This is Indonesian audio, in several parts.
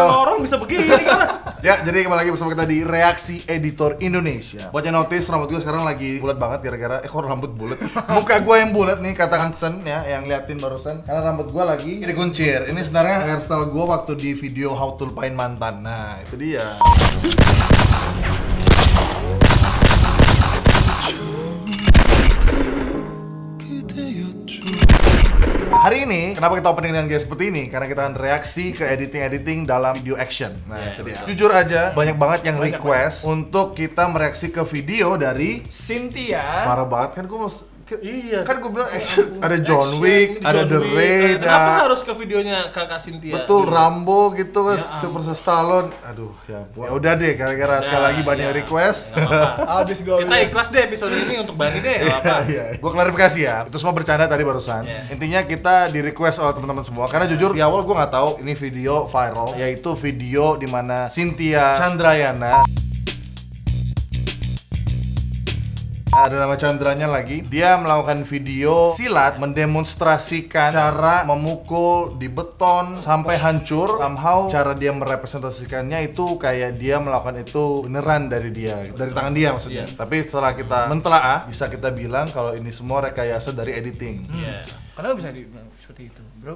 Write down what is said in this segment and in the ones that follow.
orang bisa begini kan? Ya, jadi kembali lagi bersama kita di Reaksi Editor Indonesia. Buat yang notice, rambut gue sekarang lagi bulat banget gara-gara kok rambut bulat. Muka gue yang bulat nih, katakan Sen ya, yang liatin barusan. Karena rambut gue lagi dikuncir. Ini sebenarnya hairstyle gue waktu di video How to Lupain Mantan. Nah, itu dia. Hari ini, kenapa kita opening dengan gaya seperti ini? Karena kita akan reaksi ke editing-editing dalam video action. Nah, itu dia. Jujur aja, banyak banget yang request untuk kita mereaksi ke video dari Cynthia. Parah banget kan gue Iya. kan gue bilang action, ada John Wick, ada The Raid, Kenapa harus ke videonya Kakak Cynthia? betul Rambo gitu kan, Ya Super Stallone. Aduh, ya udah deh, gara-gara sekali lagi banyak yang request. Habis gue. Kita ikhlas deh episode ini untuk Bani deh, nggak apa. Gue klarifikasi ya, itu semua bercanda tadi barusan. Yes. Intinya kita di request oleh teman-teman semua. Karena jujur di awal gue nggak tahu ini video viral, yaitu video di mana Cynthia Chandrayana, ada nama Chandranya lagi, dia melakukan video silat mendemonstrasikan cara memukul di beton sampai hancur. Somehow cara dia merepresentasikannya itu kayak dia melakukan itu beneran dari dia, dari tangan dia maksudnya. Tapi setelah kita mentelaah, bisa kita bilang kalau ini semua rekayasa dari editing. Iya. Kenapa bisa dibilang seperti itu, bro?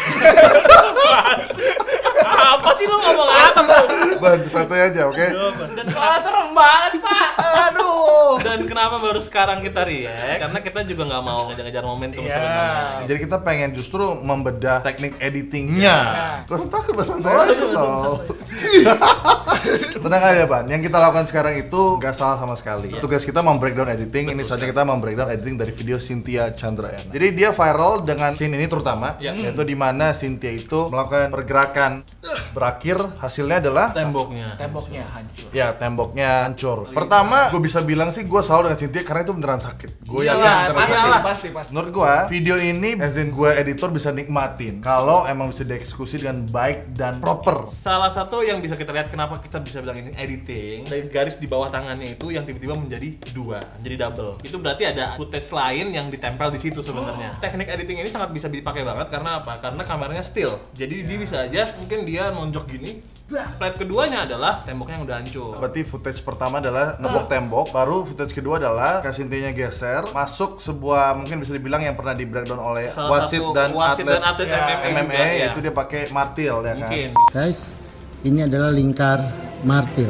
Apa sih lo ngomong apa tuh? Ban, santai aja, oke? Dan Serem banget, Pak. Aduh. Dan kenapa baru sekarang kita react? Karena kita juga nggak mau ngejar-ngejar momentum Iya. sebenarnya. Jadi kita pengen justru membedah teknik editingnya. Gak usah takut, Bang, santai aja loh. Tenang aja, Ban. Yang kita lakukan sekarang itu gak salah sama sekali. Tugas kita membreakdown editing. Ini saja kita membreakdown editing dari video Cynthia Chandrayana. Jadi dia viral dengan scene ini terutama, yaitu di mana Cynthia itu melakukan pergerakan. Berakhir hasilnya adalah Temboknya. Temboknya hancur. ya temboknya hancur. Pertama, gue bisa bilang sih gue selalu dengan Cynthia karena itu beneran sakit. Gue yakin Iyalah, beneran sakit. Pasti. Menurut gua, video ini as in gua editor bisa nikmatin kalau emang bisa dieksekusi dengan baik dan proper. Salah satu yang bisa kita lihat kenapa kita bisa bilang ini editing, dari garis di bawah tangannya itu yang tiba-tiba menjadi dua, jadi double. Itu berarti ada footage lain yang ditempel di situ sebenarnya. Teknik editing ini sangat bisa dipakai banget karena apa? Karena kameranya still. Jadi dia bisa aja mungkin dia nonjok gini. Slide keduanya adalah temboknya yang udah hancur. Berarti footage pertama adalah nebok tembok, baru footage kedua adalah Cynthia geser masuk sebuah mungkin bisa dibilang yang pernah di breakdown oleh Salah wasit satu dan atlet atlet MMA, MMA juga, ya. itu dia pakai martil ya kan. Mungkin. Guys, ini adalah lingkar martil.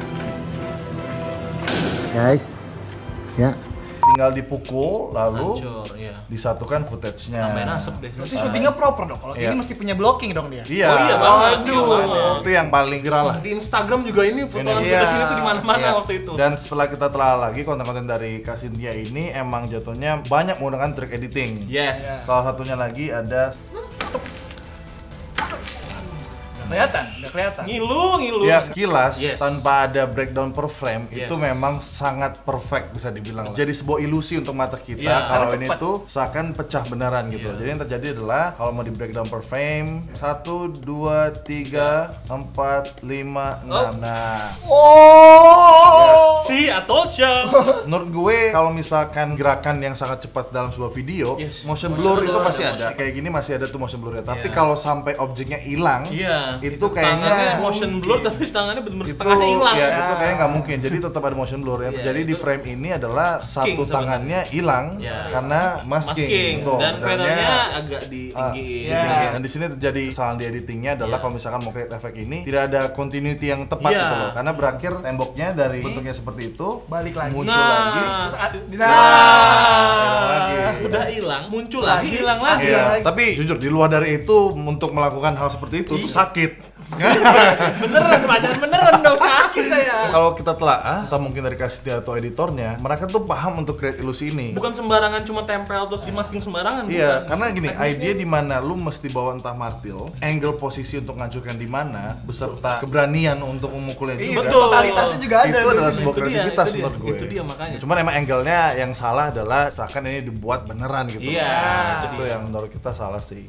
Guys, ya. Tinggal dipukul lalu Hancur, iya. disatukan footage-nya. Tambahin asap deh. Berarti syutingnya proper dong. Kalau Iya. ini mesti punya blocking dong dia. Iya. Oh iya banget. Aduh. Iya banget. Itu yang paling viral lah. Di Instagram juga ini potongan Iya. footage ini tuh di mana-mana Iya. waktu itu. Dan setelah kita telah lagi konten-konten dari Kak Cynthia ini emang jatuhnya banyak menggunakan trik editing. Yes. Salah satunya lagi ada Udah kelihatan. Ngilu. ya sekilas Yes. tanpa ada breakdown per frame Yes. itu memang sangat perfect bisa dibilang. Jadi sebuah ilusi untuk mata kita Iya, kalau karena ini cepat. tuh seakan pecah beneran gitu. Iya. Jadi yang terjadi adalah kalau mau di breakdown per frame 1, 2, 3, 4, 5, 6. Nah, Si Atosha. menurut gue kalau misalkan gerakan yang sangat cepat dalam sebuah video, Yes. motion Motion blur itu blur, pasti ada ada. Kayak gini masih ada tuh motion blurnya. Tapi Iya. kalau sampai objeknya hilang, Iya. itu kayaknya tangannya motion blur tapi tangannya bener-bener itu setengahnya hilang. ya itu kayaknya nggak mungkin. Jadi tetap ada motion blur. Yang Iya, terjadi di itu frame ini adalah satu sebenarnya. tangannya hilang Iya. karena masking. Tuh, Dan sebenarnya, feathernya agak ditinggiin. Iya. Dan di sini terjadi kesalahan di editingnya adalah Iya. kalau misalkan mau create efek ini tidak ada continuity yang tepat Iya. gitu loh. Karena berakhir temboknya dari bentuknya seperti itu Balik lagi. muncul Nah. lagi. Terus hilang lagi. Udah hilang, muncul lagi, Lagi. hilang lagi. Iya. lagi. Tapi jujur di luar dari itu untuk melakukan hal seperti itu tuh sakit. Beneran, pacaran beneran dong, sakit saya. Kalau kita telah, entah mungkin dari kasih atau editornya, mereka tuh paham untuk create ilusi ini. Bukan sembarangan cuma tempel terus dimasking sembarangan. Iya, bukan. karena gini, Tekniknya- ide di mana lu mesti bawa entah martil, angle posisi untuk ngancurkan di mana, beserta keberanian untuk memukulnya Iya, juga. betul. totalitasnya juga ada. Itu adalah sebuah Itu dia, kreativitas itu dia. menurut gue. Itu dia makanya. Cuman emang angle-nya yang salah adalah seakan ini dibuat beneran gitu. Iya, Nah, itu itu dia. yang menurut kita salah sih.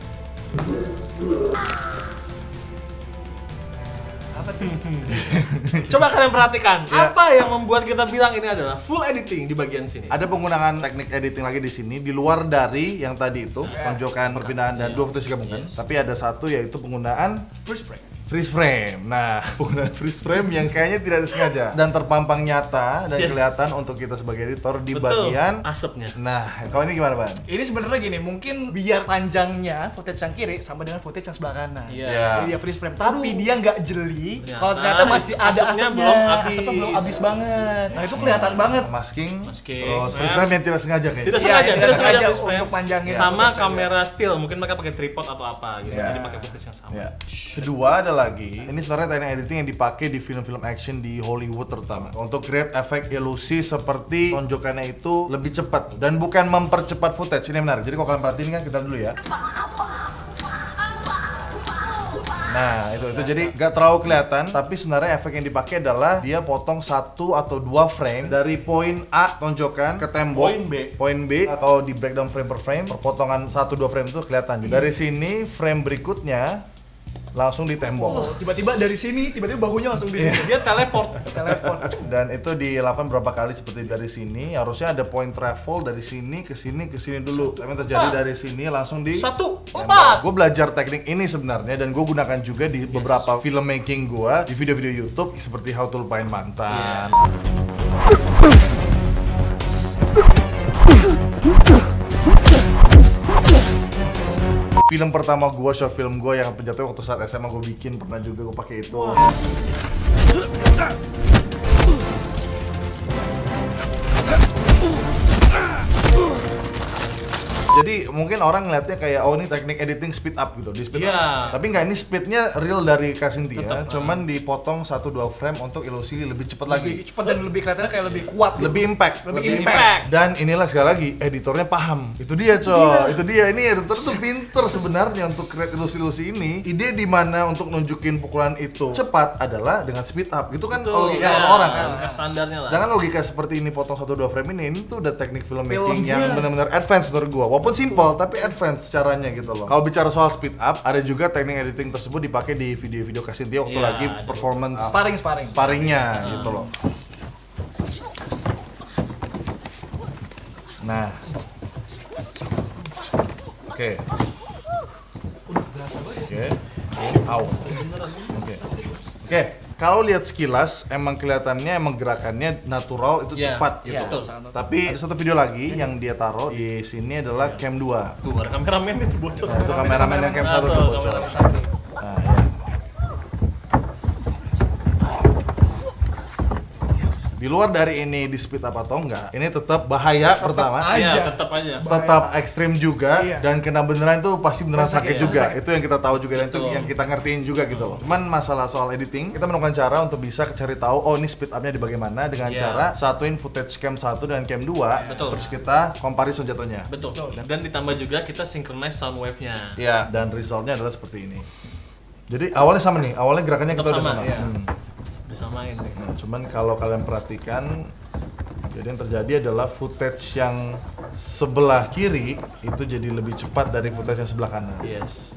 Coba kalian perhatikan, Ya. apa yang membuat kita bilang ini adalah full editing di bagian sini? Ada penggunaan teknik editing lagi di sini di luar dari yang tadi itu, tonjokan perpindahan dan dua footage digabungkan. Tapi ada satu yaitu penggunaan First frame. freeze frame. Nah, penggunaan freeze frame yang kayaknya tidak disengaja dan terpampang nyata dan kelihatan untuk kita sebagai editor di bagian asapnya. Nah, kalau ini gimana, Ban? Ini sebenarnya gini, mungkin biar panjangnya footage yang kiri sama dengan footage yang sebelah kanan. Iya. Jadi dia freeze frame, tapi dia nggak jeli. Ternyata Kalau ternyata masih ada asapnya asapnya, belum habis. asapnya belum habis banget. Nah itu kelihatan banget. Masking, Masking. terus freeze frame yang tidak sengaja kayaknya. Tidak Iya, sengaja, tidak tidak sengaja sengaja freeze frame. untuk panjangin Sama footage kamera still, mungkin mereka pakai tripod atau apa gitu. Iya. Jadi pakai footage yang sama. Ya. Kedua ada lagi, ini sebenarnya teknik editing yang dipakai di film-film action di Hollywood terutama untuk create efek ilusi seperti tonjokannya itu lebih cepat dan bukan mempercepat footage. Ini menarik. Jadi kalau kalian perhatiin kan kita dulu ya. Nah itu jadi nggak terlalu kelihatan, tapi sebenarnya efek yang dipakai adalah dia potong 1 atau 2 frame dari poin A tonjokan ke tembok poin B kalau di breakdown frame per frame perpotongan 1-2 frame itu kelihatan. Dari sini frame berikutnya langsung di tembok. Tiba-tiba dari sini, tiba-tiba bahunya langsung di sini. Dia teleport. Dan itu dilakukan berapa kali seperti dari sini. Harusnya ada point travel dari sini ke sini dulu. Tapi yang terjadi dari sini langsung di 1, 4. Gue belajar teknik ini sebenarnya dan gue gunakan juga di beberapa filmmaking gue di video-video YouTube seperti How to Lupain Mantan. Film pertama gue, short film gue yang penjatuh waktu saat SMA gue bikin, pernah juga gue pakai itu. Jadi mungkin orang ngeliatnya kayak oh ini teknik editing speed up gitu, di speed up. Tapi nggak, ini speednya real dari Casintia, cuman dipotong 1-2 frame untuk ilusi lebih cepat lagi. Lebih cepat dan lebih kelihatannya kayak lebih kuat. Lebih impact. Lebih impact. Dan inilah sekali lagi editornya paham. Itu dia coy. Itu dia. Ini editor tuh pinter sebenarnya untuk create ilusi-ilusi ini. Ide di mana untuk nunjukin pukulan itu cepat adalah dengan speed up. Gitu kan kalau logika orang kan. Standarnya lah. Sedangkan logika seperti ini potong 1-2 frame ini tuh udah teknik filmmaking yang benar-benar advance menurut gua. Walaupun simple tapi advance caranya gitu loh. Kalau bicara soal speed up, ada juga teknik editing tersebut dipakai di video-video Casintia waktu lagi performance sparringnya gitu loh. Nah, oke, oke. Kalau lihat sekilas, emang kelihatannya emang gerakannya natural itu cepat gitu. Tapi ada satu video lagi yang dia taruh di sini adalah cam 2. Tuh, ada kameramen itu bocor. Nah, itu kameramen yang cam 1 tuh bocor. Nah, ya. Di luar dari ini di speed up atau enggak, ini tetap bahaya pertama. Tetap ekstrim juga dan kena beneran itu pasti beneran sakit juga. Itu yang kita tahu juga dan itu yang kita ngertiin juga gitu loh. Cuman masalah soal editing, kita menemukan cara untuk bisa cari tahu oh ini speed up-nya di bagaimana dengan cara satuin footage cam 1 dan cam 2 terus kita comparison jatuhnya. Betul. Dan ditambah juga kita synchronize sound wave-nya. Iya, dan result-nya adalah seperti ini. Jadi awalnya sama nih, awalnya gerakannya kita udah sama. Disamain deh. Nah, cuman kalau kalian perhatikan, jadi yang terjadi adalah footage yang sebelah kiri itu jadi lebih cepat dari footage yang sebelah kanan. Yes.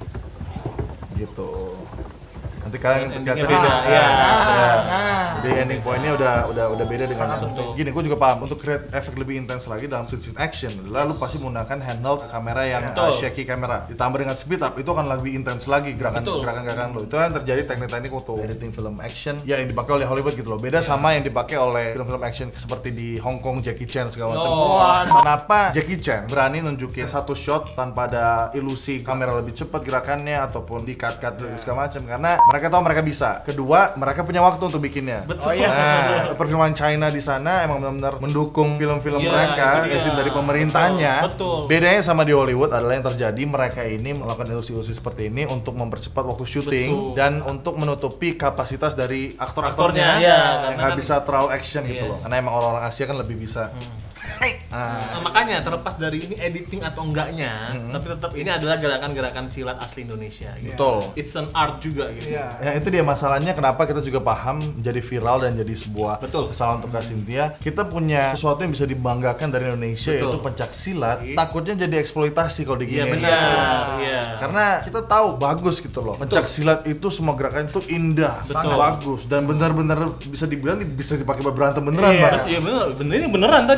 Gitu. Nanti kalian Endingnya beda. Ya. Jadi ending point-nya udah beda dengan gini. Gue juga paham untuk create efek lebih intens lagi dalam scene action. Lalu pasti menggunakan handheld kamera yang shaky kamera. Ditambah dengan speed up itu akan lebih intens lagi gerakan lo. Itu yang terjadi teknik-teknik untuk editing film action ya yang dipakai oleh Hollywood gitu loh. Beda sama yang dipakai oleh film-film action seperti di Hong Kong Jackie Chan segala macam. Kenapa Jackie Chan berani nunjukin satu shot tanpa ada ilusi kamera lebih cepat gerakannya ataupun di cut-cut segala macam? Karena mereka tahu mereka bisa. Kedua, mereka punya waktu untuk bikinnya. Nah, perfilman China di sana emang benar-benar mendukung film-film mereka, izin dari pemerintahnya. Bedanya sama di Hollywood adalah yang terjadi mereka ini melakukan ilusi-ilusi seperti ini untuk mempercepat waktu syuting dan untuk menutupi kapasitas dari aktor-aktornya yang nggak bisa terlalu action gitu loh. Karena emang orang-orang Asia kan lebih bisa. Nah, makanya terlepas dari ini editing atau enggaknya, tapi tetap ini adalah gerakan-gerakan silat asli Indonesia. Gitu. Betul. It's an art juga gitu. Ya itu dia masalahnya kenapa kita juga paham jadi viral dan jadi sebuah kesalahan untuk Casintia. Kita punya sesuatu yang bisa dibanggakan dari Indonesia yaitu pencak silat. Takutnya jadi eksploitasi kalau digini. Iya benar. Karena kita tahu bagus gitu loh. Pencak silat itu semua gerakan itu indah, sangat bagus dan benar-benar bisa dibilang bisa dipakai buat berantem beneran bahkan. Iya benar. Ini beneran tadi. Iya,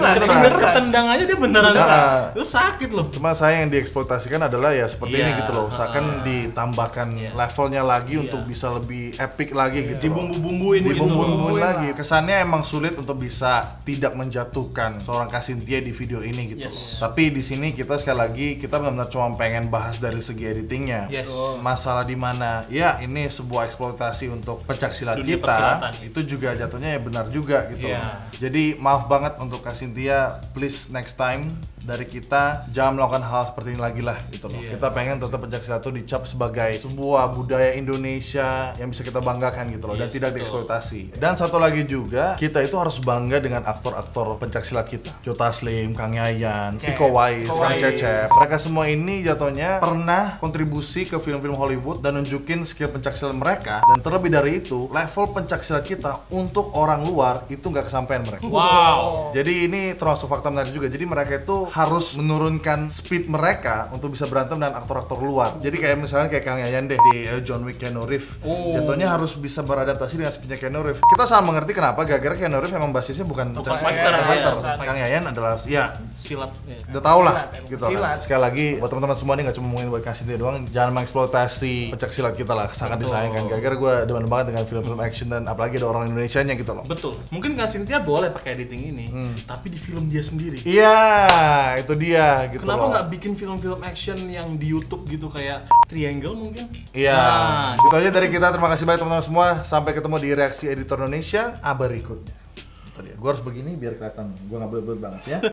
Ketendang aja dia beneran. Itu sakit loh. Cuma saya yang dieksploitasikan adalah ya seperti ini gitu loh. Usahakan ditambahkan levelnya lagi untuk bisa lebih epic lagi gitu. Dibumbu-bumbuin lagi. Kesannya emang sulit untuk bisa tidak menjatuhkan seorang Kasintia di video ini gitu loh. Tapi di sini kita sekali lagi kita benar-benar cuma pengen bahas dari segi editingnya. Masalah di mana ya ini sebuah eksploitasi untuk pencaksilat kita itu juga jatuhnya ya benar juga gitu loh. Jadi maaf banget untuk Kasintia, please next time dari kita jangan melakukan hal seperti ini lagi lah gitu loh. Kita pengen tetap pencaksilat itu dicap sebagai sebuah budaya Indonesia yang bisa kita banggakan gitu loh dan tidak dieksploitasi. Dan satu lagi juga kita itu harus bangga dengan aktor-aktor pencaksilat kita. Joe Taslim, Kang Yayan, Iko Uwais, Kang Cecep. Mereka semua ini jatuhnya pernah kontribusi ke film-film Hollywood dan nunjukin skill pencaksilat mereka. Dan terlebih dari itu, level pencaksilat kita untuk orang luar itu nggak kesampaian mereka. Jadi ini termasuk fakta menarik juga. Jadi mereka itu harus menurunkan speed mereka untuk bisa berantem dengan aktor-aktor luar. Jadi kayak misalnya kayak Kang Yayan deh di John Wick Keanu Reeves. Jatuhnya harus bisa beradaptasi dengan speednya Keanu Reeves. Kita sangat mengerti kenapa gara-gara Keanu Reeves memang basisnya bukan fighter. Kang Yayan adalah ya silat. Udah tau lah gitu. Sekali lagi buat teman-teman semua nih nggak cuma ngomongin buat Kasintia doang, jangan mengeksploitasi pencaksilat kita lah, sangat disayangkan. Gara-gara gue demen banget dengan film-film action dan apalagi ada orang Indonesianya gitu loh. Betul. Mungkin Kasintia boleh pakai editing ini, tapi di film dia sendiri. Iya, itu dia gitu. Kenapa loh. nggak bikin film-film action yang di YouTube gitu kayak Triangle mungkin? Iya. Itu aja dari kita. Terima kasih banyak teman-teman semua. Sampai ketemu di Reaksi Editor Indonesia berikutnya. Gue harus begini biar kelihatan gue nggak belut banget ya.